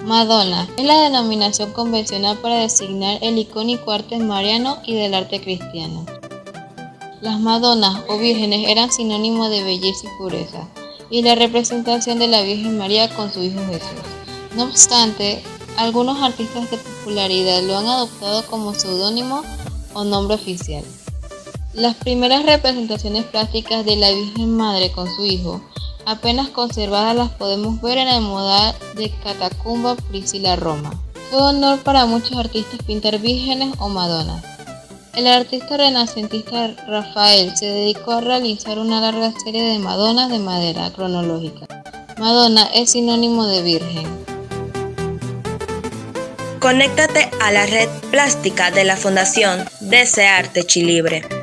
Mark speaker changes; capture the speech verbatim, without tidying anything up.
Speaker 1: Madonna es la denominación convencional para designar el icónico arte mariano y del arte cristiano. Las Madonas o vírgenes eran sinónimo de belleza y pureza, y la representación de la Virgen María con su Hijo Jesús. No obstante, algunos artistas de popularidad lo han adoptado como seudónimo o nombre oficial. Las primeras representaciones plásticas de la Virgen Madre con su Hijo, apenas conservadas, las podemos ver en el Modal de Catacumba Priscila, Roma. Fue honor para muchos artistas pintar vírgenes o madonas. El artista renacentista Rafael se dedicó a realizar una larga serie de madonas de madera cronológica. Madonna es sinónimo de virgen.
Speaker 2: Conéctate a la red plástica de la Fundación Desearte Chilibre.